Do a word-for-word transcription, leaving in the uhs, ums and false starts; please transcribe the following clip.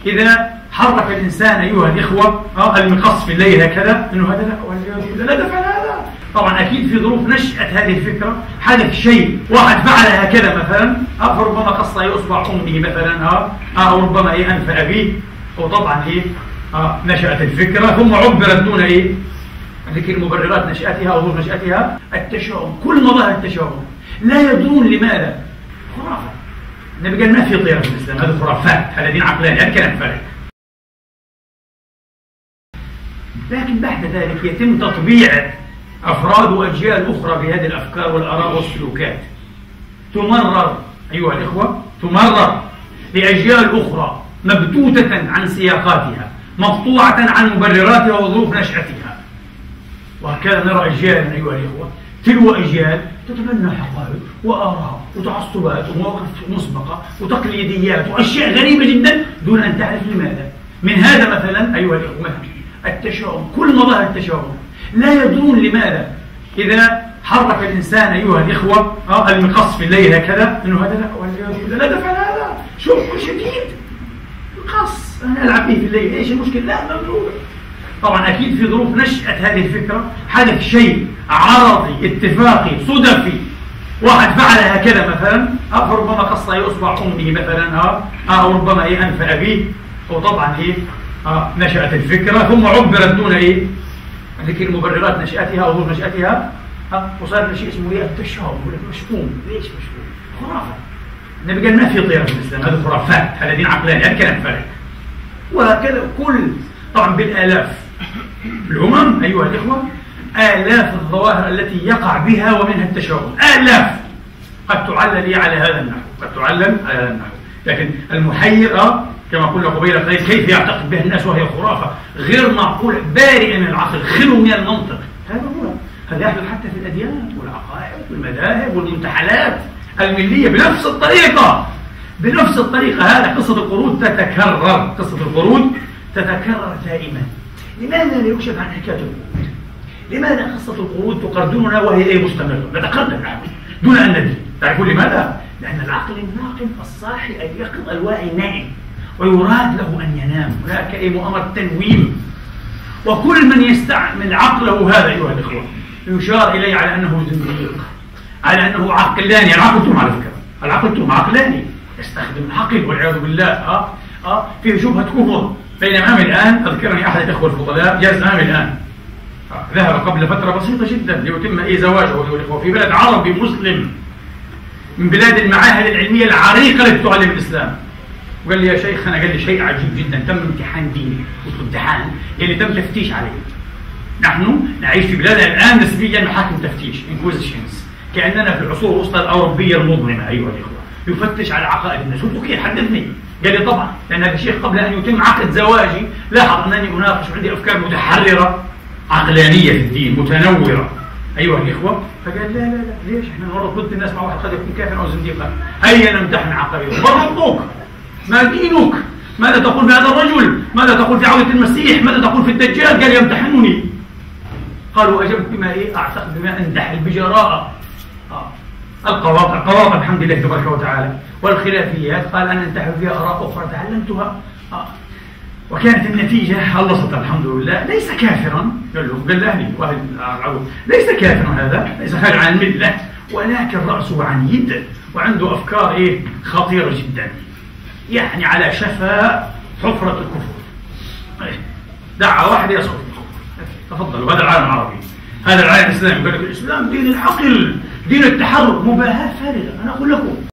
إذا حرك الإنسان أيها الإخوة آه المقص في الليل هكذا أنه هذا لا والعياذ بالله لا تفعل هذا. طبعا أكيد في ظروف نشأة هذه الفكرة حدث شيء، واحد فعل هكذا مثلا آه فربما قص إصبع أمه مثلا آه أو ربما إيه أنف أبيه، وطبعا إيه آه نشأت الفكرة ثم عبرت دون إيه ذكر مبررات نشأتها أو ظروف نشأتها. التشاؤم، كل مظاهر التشاؤم لا يدرون لماذا؟ خرافة. النبي قال ما في طيرة في الإسلام، هذا خرافات، هذا دين عقلاني، هذا كلام فارغ. لكن بعد ذلك يتم تطبيع أفراد وأجيال أخرى بهذه الأفكار والآراء والسلوكات، تمرر أيها الإخوة، تمرر لأجيال أخرى مبتوتة عن سياقاتها، مقطوعة عن مبرراتها وظروف نشأتها. وهكذا نرى أجيال أيها الإخوة تلو أجيال تتبنى حقائق وآراء وتعصبات ومواقف مسبقة وتقليديات وأشياء غريبة جدا دون أن تعرف لماذا. من هذا مثلا أيها الإخوة التشاؤم، كل مظاهر التشاؤم لا يدرون لماذا. إذا حرك الإنسان أيها الإخوة آه المقص في الليل هكذا أنه هذا لا والعياذ بالله لا تفعل هذا، شوف شديد القص أنا ألعب به في الليل، إيش المشكلة؟ لا ممنوع. طبعا أكيد في ظروف نشأة هذه الفكرة حدث شيء عرضي اتفاقي صدفي، واحد فعل هكذا مثلا آه فربما قص إصبع أمه مثلا آه أو ربما إيه أنف أبيه، وطبعا إيه آه نشأت الفكرة ثم عبرت دون إيه ذكر مبررات نشأتها أو ظروف نشأتها آه وصار شيء اسمه إيه التشاؤم، مشؤوم. ليش مشؤوم؟ خرافة. النبي قال ما في طيرة في الإسلام، هذا خرافات، هذا دين عقلاني، هذا كلام فارغ. وهكذا كل طبعا بالآلاف الأمم أيها الإخوة، آلاف الظواهر التي يقع بها ومنها التشاؤم، آلاف قد تعلل على هذا النحو، قد تعلل على هذا النحو. لكن المحير آه كما قلنا قبيل قليل كيف يعتقد بها الناس وهي خرافة غير معقولة بارئة من العقل، خلو من المنطق. هذا هو، هذا يحدث حتى في الأديان والعقائد والمذاهب والمنتحلات الملية بنفس الطريقة، بنفس الطريقة. هذا قصة القرود تتكرر، قصة القرود تتكرر دائما. لماذا لا يكشف عن حكاية القرود؟ لماذا قصة القرود تقدمنا وهي أي مستمرة؟ نتقدم نحن دون أن ندري. تعرفون لماذا؟ لأن العقل الناقم الصاحي اليقظ الواعي نائم ويراد له أن ينام، هناك أي مؤامرة تنويم. وكل من يستعمل عقله هذا أيها الإخوة يشار إليه على أنه زنديق، على أنه عقلاني. العقل توم على فكرة، العقل توم عقلاني، يستخدم العقل والعياذ بالله. آه آه فيه شبهة كفر. بين أمامي الآن أذكرني أحد الإخوة الفضلاء جالس أمامي الآن آه ذهب قبل فترة بسيطة جدا ليتم أي زواجه أيها الإخوة في بلد عربي مسلم من بلاد المعاهد العلمية العريقة التي تعلم الإسلام. وقال لي يا شيخنا، قال لي شيء عجيب جدا، تم امتحان ديني، امتحان يعني تم تفتيش عليه. نحن نعيش في بلادنا الآن نسبيا محاكم تفتيش انكوزيشنز، كأننا في العصور الوسطى الأوروبية المظلمة أيها الإخوة. يفتش على عقائد الناس. قلت كيف؟ حدثني. قال لي طبعا، لأن هذا الشيخ قبل أن يتم عقد زواجي لاحظ أنني أناقش وعندي أفكار متحررة عقلانية في الدين متنورة أيها الإخوة. فقال لا لا لا ليش؟ احنا نمرض ضد الناس مع واحد قد يكون كافرا أو زنديقا. هيا نمتحن عقائده. ما ربك؟ ما دينك؟ ماذا تقول في هذا الرجل؟ ماذا تقول في عودة المسيح؟ ماذا تقول في الدجال؟ قال يمتحنني. قالوا أجبت بما إيه؟ أعتقد بما أندحل بجراءة. آه. القواطع قواطع الحمد لله تبارك وتعالى. والخلافيات قال أنا أنتحل فيها آراء أخرى تعلمتها. آه. وكانت النتيجة خلصت الحمد لله. ليس كافرا، قال له قال لأهلي وأهل العود ليس كافرا، هذا ليس خارج عن الملة، ولكن رأسه عنيد وعنده أفكار إيه؟ خطيرة جدا، يعني على شفا حفرة الكفر. دعا واحد يسقط تفضلوا. هذا العالم العربي، هذا العالم الإسلامي، قال لك الإسلام دين العقل، دين التحرر. مباهاة فارغة. أنا أقول لكم